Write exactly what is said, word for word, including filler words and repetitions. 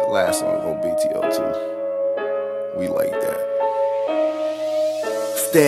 last song on B T O too. We like that.